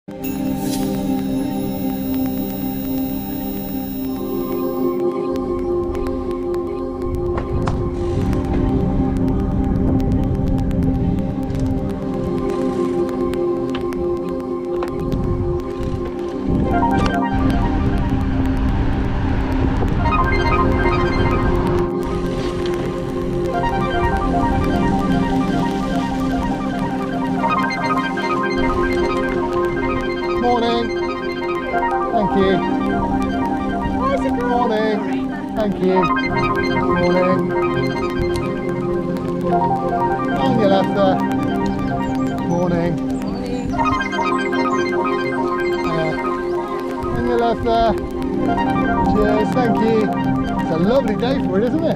Morning. Thank you. Morning. Thank you. Morning. On your left there. Morning. On your left there. Cheers. Thank you. It's a lovely day for it, isn't it?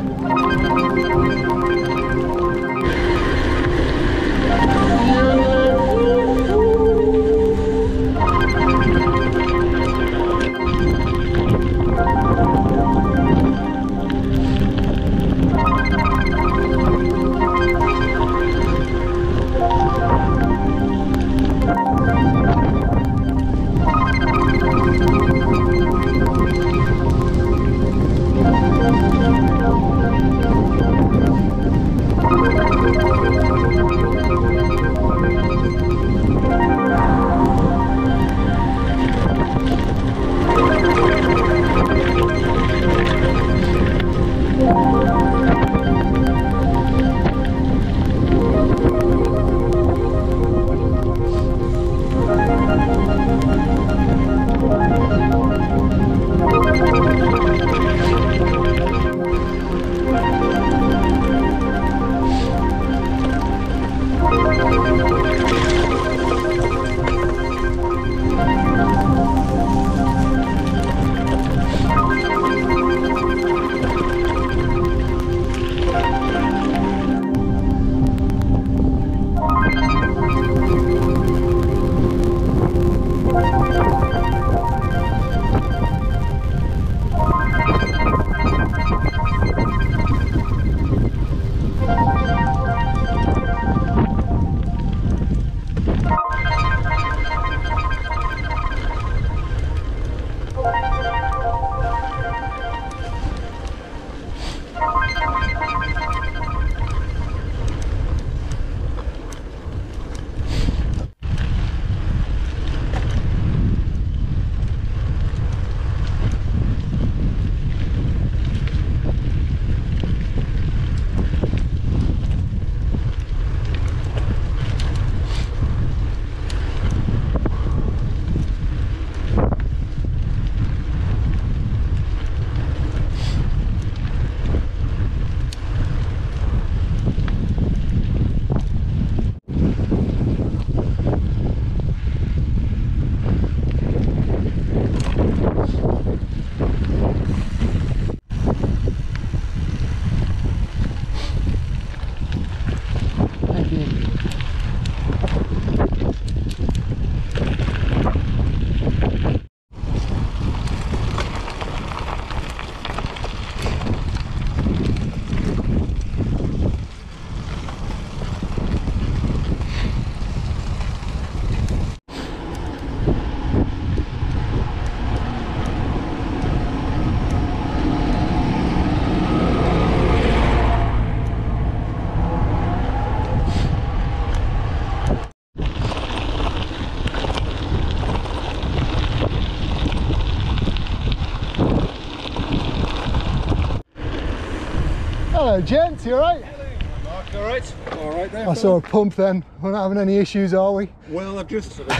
Hello gents, you alright? Mark, alright? Alright there. I saw a pump then. We're not having any issues, are we? Well, I've just had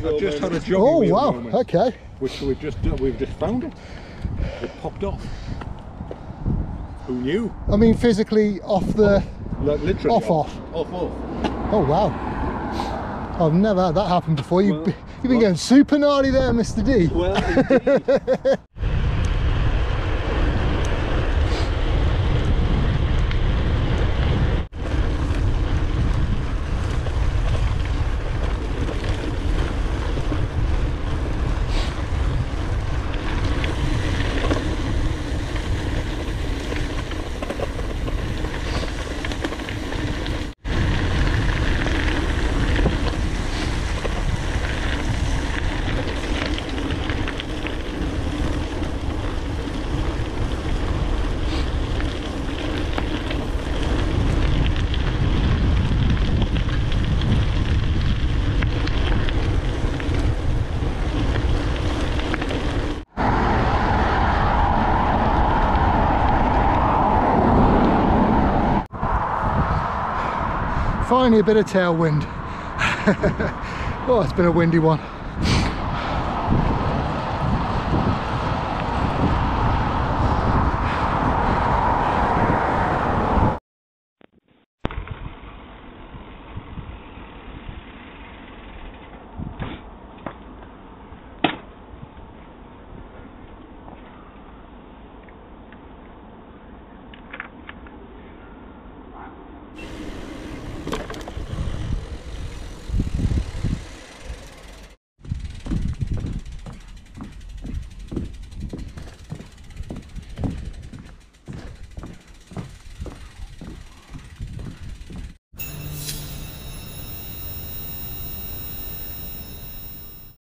a jockey Oh wheel wow, moment, okay. which we've just found it. It popped off. Who knew? I mean physically off the... Like, literally off. Oh wow. I've never had that happen before. You've been going super gnarly there, Mr. D. Well, indeed. finally a bit of tailwind. Oh, it's been a windy one.